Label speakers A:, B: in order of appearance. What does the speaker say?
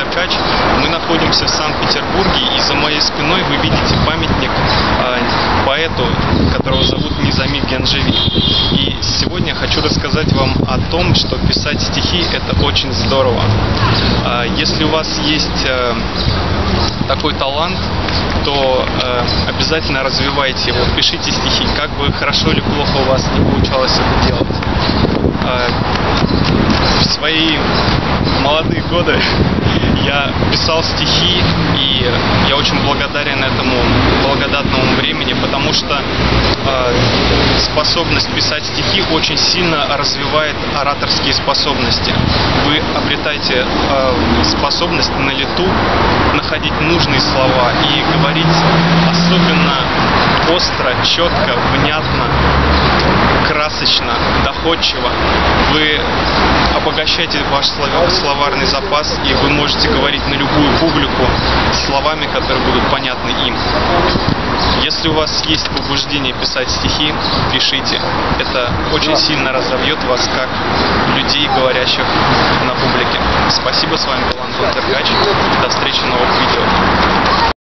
A: Деркач. Мы находимся в Санкт-Петербурге, и за моей спиной вы видите памятник поэту, которого зовут Низами Генджеви. И сегодня хочу рассказать вам о том, что писать стихи — это очень здорово. Если у вас есть такой талант, то обязательно развивайте его, пишите стихи, как бы хорошо или плохо у вас не получалось это делать. В свои молодые годы я писал стихи, и я очень благодарен этому благодатному времени, потому что способность писать стихи очень сильно развивает ораторские способности. Вы обретаете способность на лету находить нужные слова и говорить особенно остро, четко, внятно, красочно, доходчиво. Вы обогащаете ваш словарный запас, и вы можете говорить на любую публику словами, которые будут понятны им. Если у вас есть побуждение писать стихи, пишите. Это очень сильно разовьет вас как людей, говорящих на публике. Спасибо, с вами был Антон Деркач. До встречи в новых видео.